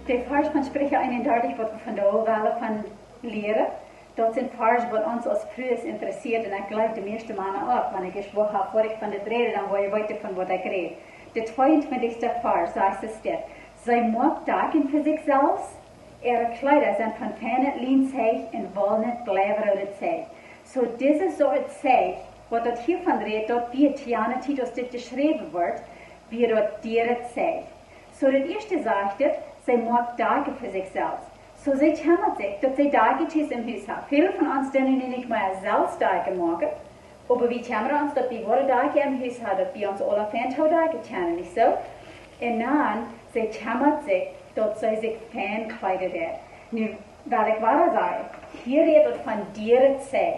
De vers van Spricha 31 wat we vandaag willen van leren, dat zijn vers wat ons als vroegs interesseert en ik geloof de meeste mannen ook, want ik is wel voor ik van het reden, dan wil je weten van wat ik reed. De 22e vers zegt es dit. Zij maakt dagen voor zichzelf, ihre Kleider zijn van fijne linsheeg en walnut blijverhoudend zij. So deze soort zij, wat dat hiervan redt, dat wie het Tianity, als dit geschreven wordt, wie dat dier het zij. So het eerste zegt het, zij maakt dagen voor zichzelf. So zij chammelt zich, dat zij dagetjes im huis hebben. Veel van ons kunnen niet meer zelfs dagen maken, aber wie chammeren ons dat we worden dagen im huis hebben, dat we ons alle fijn dagen channen, niet zo? En dan, zij chammelt zich, dat zij zich fijn kleidet heeft. Nu, wat ik waar zei, hier redt het van dieren het zij.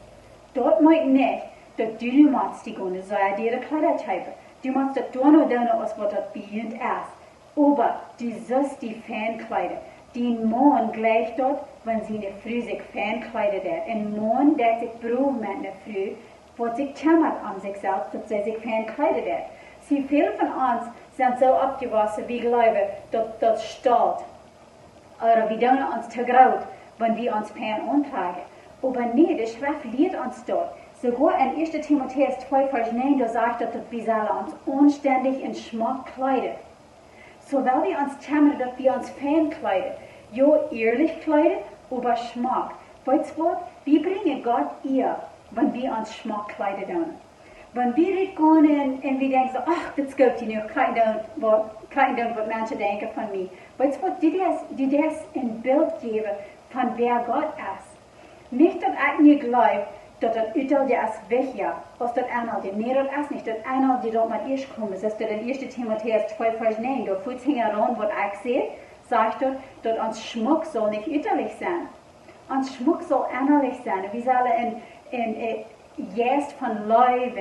Dat maakt niet, dat du nu maakt die gonde, zij dieren kleider hebben. Du machst das doen als wat dat bejünt ist. Aber du sollst die fijn kleider. Die Mann gleicht dort, wenn sie eine Frau sich fijn kleidet hat. Ein Mann, der sich braucht mit einer Frau, wird sich chammert an sich selbst, dass sie sich fijn kleidet hat. Sie, viele von uns sind so abgewachsen, wie glauben, dass das steht. Oder wir tun uns zu groß, wenn wir uns fijn antragen. Aber nee, die Schrift lehrt uns dort. Sogar in 1. Timotheus 2, Vers 9, da sagt es, dass wir uns anständig in Schmuck kleiden. So, weil wir uns chammern, dass wir uns fijn kleiden. Ja, ehrlich kleiden, aber Schmuck. Weißt du was? Wir bringen Gott ihr, wenn wir uns Schmuck kleiden. Wenn wir nicht gehen und wir denken so, ach, das geht nicht, kleiden, was Menschen denken von mir. Weißt du was? Die das ein Bild geben, von wer Gott ist. Nicht, dass ich nicht glaube, dat het uiteinde is weg, ja, als dat aanhoudt. Nee, dat is niet. Dat aanhoudt die dat met eerst komen. Dus dat in 1. Timotheus 2, Vers 9, dat voelt zich aan wat ik zeg, zegt dat ons schmuck zal niet uiterlijk zijn. Ons schmuck zal innerlijk zijn. We zullen in juist van lief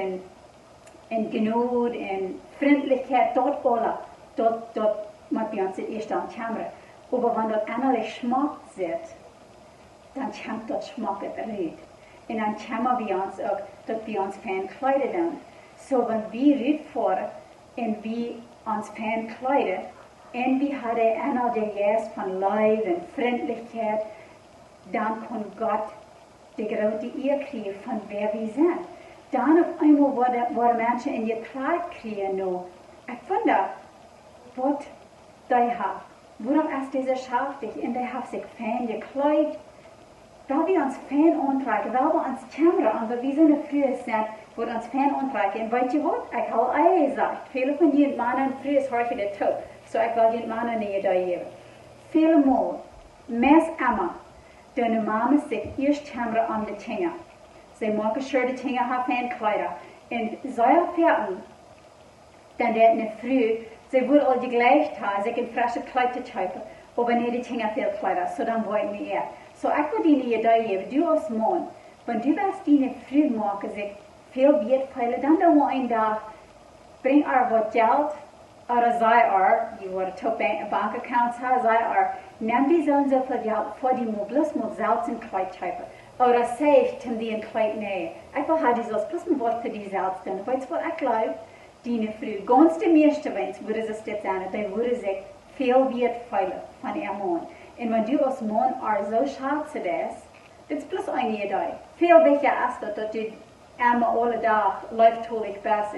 en genoeg en vriendelijkheid, dat alle, dat moet bij ons het eerst aan chammeren. Maar wanneer dat innerlijk schmuck zit, dan chamt dat schmuck het eruit. En dan chammeren we ons ook dat we ons fijn kleiden doen. So, wenn wir uitvoeren en we ons fijn kleiden, en we hadden eenmaal de geest van lief en vriendelijkheid, dan kan God de grote eer krijgen van wer we zijn. Dan op eenmaal worden mensen in je kracht krijgen nu. Ik vind dat, wat die heeft. Waarom is deze schaftig en die heeft zich fijn gekleid? Weil wir uns fijn aantragen, weil wir uns chammeren, und wir sind früher sind, wo wir uns fijn aantragen. Und weißt du was? Ich habe auch gesagt, viele von den Männern früher ist häufig der Top, so ich will den Männern nicht da geben. Viele Mal, meist immer, deine Mama sich erst chammeren an die Finger. Sie machen schon die Finger haben fijn Kleider. Und sie erfahren, dann der eine Früh, sie würde all die gleich haben, sich ein frisches Kleid zu kaufen, aber nicht die Finger viel Kleider, so dann wollen wir eher. So, ich will dir eine Idee geben, du als Mann, wenn du was deine Frau machen, sich viel wertvoller, dann da ein Tag, bring was Geld, oder sei die wurde top Bankaccounts haben, sei nimm die so und so viel Geld vor die bloß mal selbst ein Kleid kaufen. Oder sei ich, zum die ein Kleid nähen. Ich will halt dieses bloß mal was für die selbst tun. Weißt du, was ich glaube? Deine Frau, ganz die meiste, wenn es würde es jetzt sein, die würde sich viel wertvoller von ihrem Mann. Und wenn du als Mann so schätzt das ist bloß eine Idee. Viel wichtiger ist, dass du einmal alle Tag läuftulig bist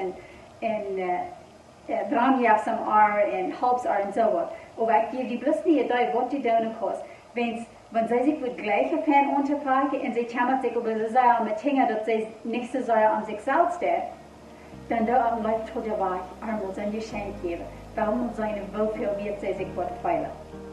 und dranjafsam und halbsar und so was. Aber ich gebe dir bloß eine Idee, was du tun kannst. Wenn sie sich mit gleicher Fan unterfragen und sie chammert sich über sie sagen, mit Dingen, dass sie nicht so sehr an sich selbst steht, dann da läuft der Weg, muss ein Geschenk geben. Warum muss seine Wohlfühl wird sie sich fortfeilen.